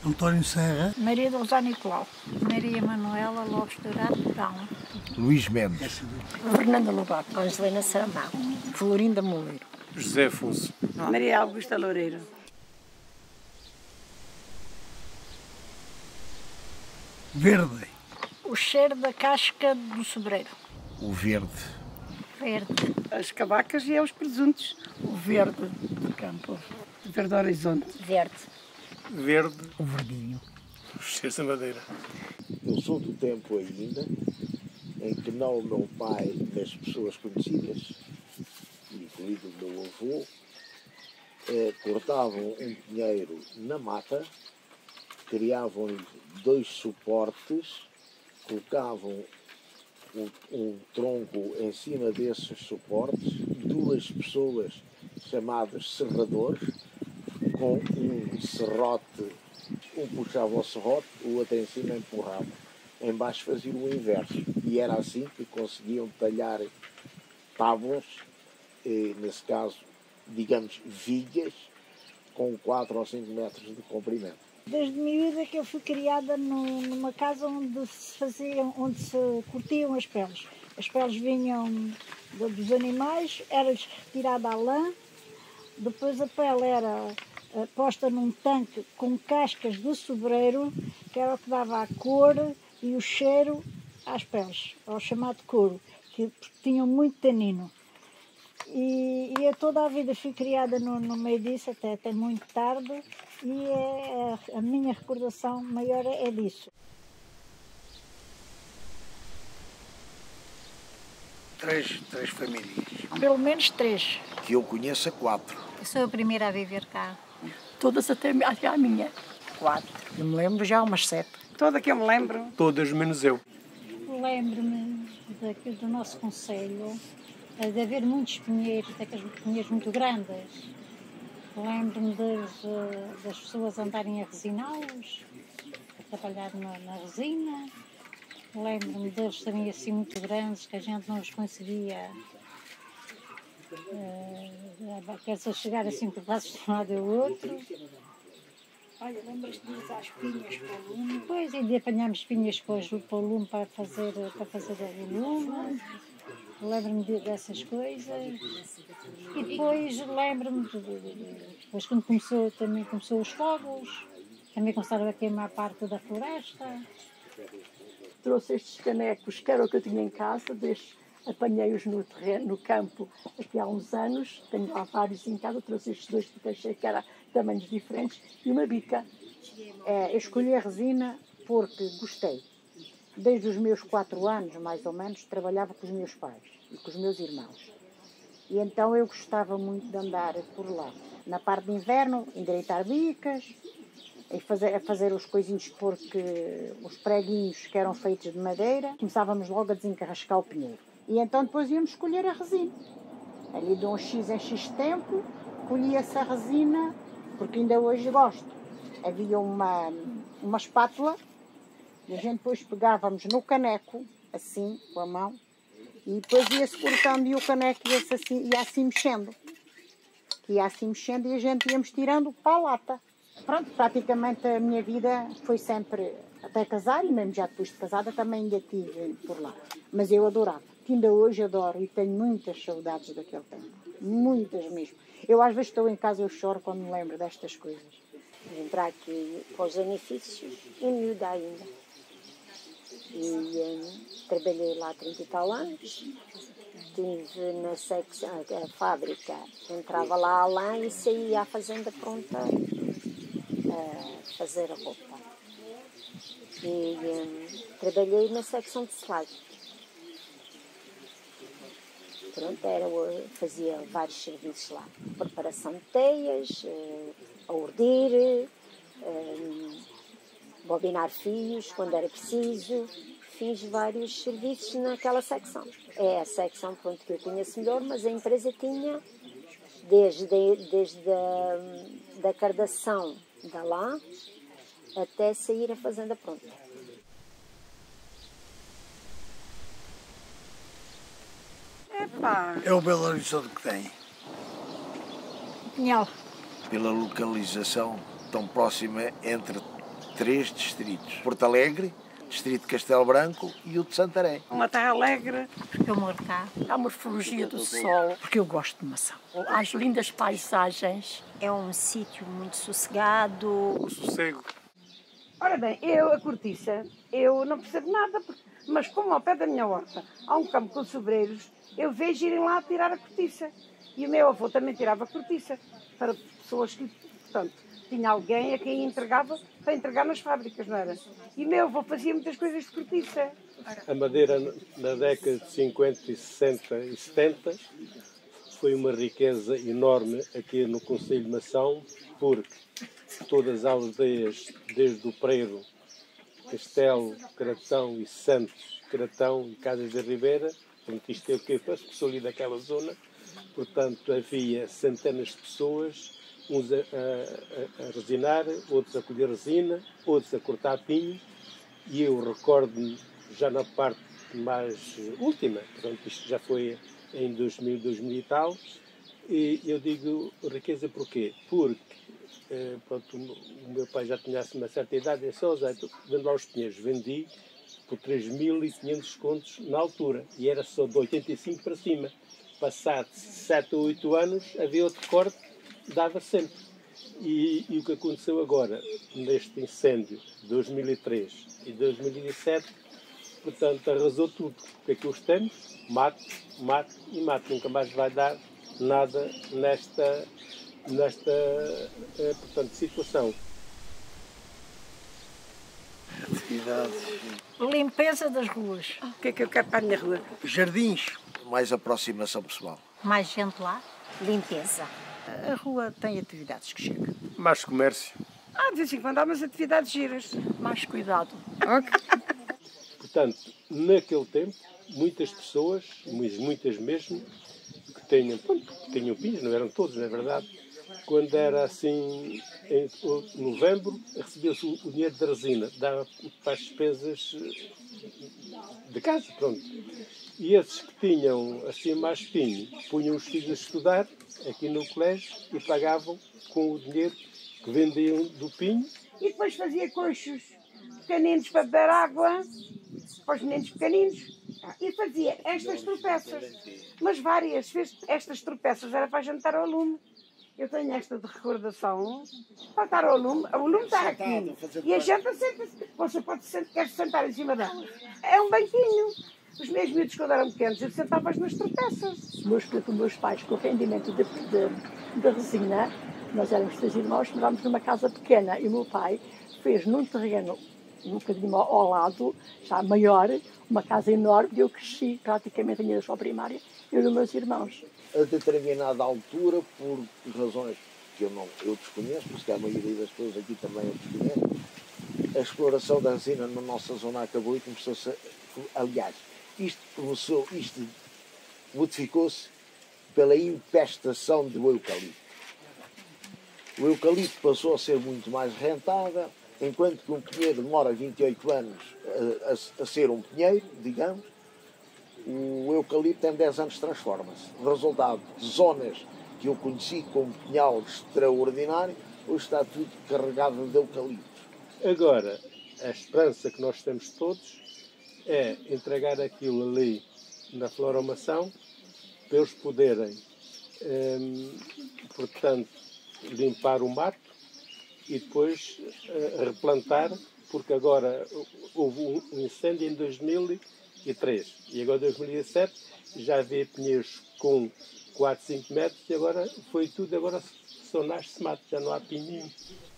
António Serra. Maria do Rosário Nicolau. Maria Manuela Lopes Dourado Brown. Luís Mendes. Fernanda Lobato. Angelina Saramago. Florinda Moleiro. José Afonso. Maria Augusta Loureiro. Verde. O cheiro da casca do sobreiro. O verde. Verde. As cavacas e os presuntos. O verde do campo. Verde Horizonte. Verde. Verde. O verdinho. Os cheiros da madeira. Eu sou do tempo ainda em que não o meu pai, mas pessoas conhecidas, incluído o meu avô, cortavam um pinheiro na mata, criavam-lhe 2 suportes, colocavam um tronco em cima desses suportes, 2 pessoas chamadas serradores, com um serrote, um puxava o serrote, o outro em cima empurrava. Em baixo faziam o inverso. E era assim que conseguiam talhar tábuas, nesse caso, digamos, vigas, com 4 ou 5 metros de comprimento. Desde miúda que eu fui criada numa casa onde se curtiam as peles. As peles vinham dos animais, era-lhes retirada a lã, depois a pele era posta num tanque com cascas de sobreiro, que era o que dava a cor e o cheiro às peles, ao chamado couro, que tinham muito tanino. E eu toda a vida fui criada no meio disso, até muito tarde, e a minha recordação maior é disso. 3 famílias. Pelo menos 3. Que eu conheça 4. Eu sou a primeira a viver cá. Todas até a minha. 4. Eu me lembro já umas 7. Toda que eu me lembro. Todas menos eu. Lembro-me do nosso concelho, de haver muitos pinheiros, daqueles pinheiros muito grandes. Lembro-me das pessoas andarem a resiná-los, a trabalhar na resina. Lembro-me deles serem assim muito grandes, que a gente não os conseguia. Quer-se chegar assim por braços de um lado e do outro. Olha, lembras-te de usar as pinhas para o lume? Pois, e de apanharmos pinhas para o lume para fazer o lume. Lembro-me dessas coisas. E depois lembro-me, depois quando também começou os fogos, também começaram a queimar parte da floresta. Trouxe estes canecos, que era o que eu tinha em casa, apanhei-os no terreno, no campo, aqui há uns anos. Tenho lá vários em casa, trouxe estes 2 porque achei que eram tamanhos diferentes, e uma bica. Eu escolhi a resina porque gostei. Desde os meus 4 anos, mais ou menos, trabalhava com os meus pais e com os meus irmãos. E então eu gostava muito de andar por lá. Na parte de inverno, endireitar bicas, e fazer os coisinhos, porque os preguinhos que eram feitos de madeira, começávamos logo a desencarrascar o pinheiro. E então depois íamos escolher a resina. Ali de um X em X tempo, colhia-se a resina, porque ainda hoje gosto. Havia uma espátula, e a gente depois pegávamos no caneco, assim, com a mão, e depois ia-se cortando e o caneco ia assim mexendo. Ia assim mexendo e a gente íamos tirando para a lata. Pronto, praticamente a minha vida foi sempre até casar, e mesmo já depois de casada também ainda estive por lá. Mas eu adorava, que ainda hoje adoro e tenho muitas saudades daquele tempo. Muitas mesmo. Eu às vezes estou em casa e eu choro quando me lembro destas coisas. Entrar aqui para os benefícios e miúda ainda. E trabalhei lá 30 e tal anos. Estive na secção, a fábrica, entrava lá a lã e saía à fazenda pronta a fazer a roupa. E trabalhei na secção de selagem. Pronto, fazia vários serviços lá. Preparação de teias, a urdir, bobinar fios quando era preciso. Fiz vários serviços naquela secção. É a secção pronto, que eu conheço melhor, mas a empresa tinha, desde a cardação da lã até sair a fazenda pronta. É o Belo Horizonte que tem. Pinhal. Pela localização tão próxima entre 3 distritos. Porto Alegre, distrito de Castelo Branco e o de Santarém. Uma terra alegre, Porque eu moro cá. a morfologia do sol, porque eu gosto de maçã. As lindas paisagens. É um sítio muito sossegado. O sossego. Ora bem, eu, a cortiça, eu não percebo nada, mas como ao pé da minha horta há um campo com sobreiros, eu vejo irem lá tirar a cortiça. E o meu avô também tirava a cortiça para pessoas que, portanto, tinha alguém a quem entregava para entregar nas fábricas, não era? E o meu avô fazia muitas coisas de cortiça. A madeira na década de 50, 60 e 70 foi uma riqueza enorme aqui no Concelho de Mação, porque todas as aldeias, desde o Preiro, Castelo, Cratão e Santos, Cratão e Casas da Ribeira, portanto isto é o que para as pessoas ali daquela zona, portanto havia centenas de pessoas, uns a resinar, outros a colher resina, outros a cortar pinho, e eu recordo-me já na parte mais última, portanto isto já foi em 2000, 2000 e tal, e eu digo riqueza porquê? Porque pronto, o meu pai já tinha assim uma certa idade, e disse, Zé, vendo lá os pinheiros, vendi por 3.500 contos na altura, e era só de 85 para cima. Passado 7 ou 8 anos, havia outro corte, dava sempre. E o que aconteceu agora, neste incêndio de 2003 e 2007, portanto, arrasou tudo. O que é que hoje temos? Mato, mato e mato. Nunca mais vai dar nada nesta portanto, situação. Atividades. Limpeza das ruas. O que é que eu quero para a minha rua? Jardins. Mais aproximação pessoal. Mais gente lá. Limpeza. A rua tem atividades que chegam. Mais comércio. De vez em quando há umas atividades giras. Mais cuidado. Portanto, naquele tempo, muitas pessoas, muitas mesmo, que tinham pinhos, não eram todos, não é verdade? Quando era assim, em novembro, recebia-se o dinheiro da resina, dava para as despesas de casa, pronto. E esses que tinham assim mais pinho, punham os filhos a estudar aqui no colégio e pagavam com o dinheiro que vendiam do pinho. E depois fazia coxos pequeninos para beber água, para os meninos pequeninos. E fazia estas tropeças, mas várias. Estas tropeças era para jantar ao lume. Eu tenho esta de recordação para estar ao lume. O lume está aqui. E a gente senta-se. Você quer sentar em cima dela. É um banquinho. Os meus miúdos, quando eram pequenos, eu sentava-os nas tropeças. Meus pais, com o rendimento de resina, nós éramos 3 irmãos, morámos numa casa pequena e o meu pai fez num terreno um bocadinho ao lado, já maior, uma casa enorme, e eu cresci praticamente a minha escola primária, eu e os meus irmãos. A determinada altura, por razões que eu desconheço, porque a maioria das pessoas aqui também eu desconheço, a exploração da resina na nossa zona acabou e começou-se aliás, isto modificou-se pela infestação do eucalipto. O eucalipto passou a ser muito mais rentável, enquanto que um pinheiro demora 28 anos a ser um pinheiro, digamos, o eucalipto em 10 anos transforma-se. Resultado, zonas que eu conheci como pinhal extraordinário, hoje está tudo carregado de eucaliptos. Agora, a esperança que nós temos todos é entregar aquilo ali na floração para eles poderem, portanto, limpar o mato e depois replantar, porque agora houve um incêndio em 2003 e agora em 2007 já havia pinheiros com 4, 5 metros e agora foi tudo, agora só nasce mato, já não há pinho nenhum.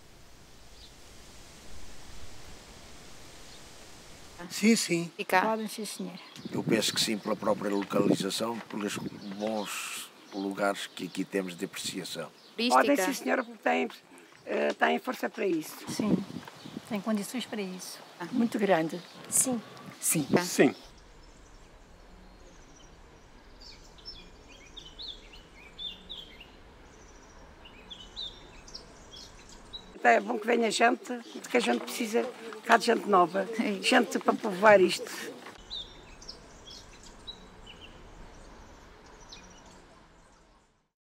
Sim, sim. Podem, sim, senhor. Eu penso que sim, pela própria localização, pelos bons lugares que aqui temos de apreciação. Podem, sim, senhora, porque têm força para isso. Sim. Tem condições para isso. Muito grande. Sim. Sim. Sim. É bom que venha gente, porque a gente precisa cá de gente nova, gente para povoar isto.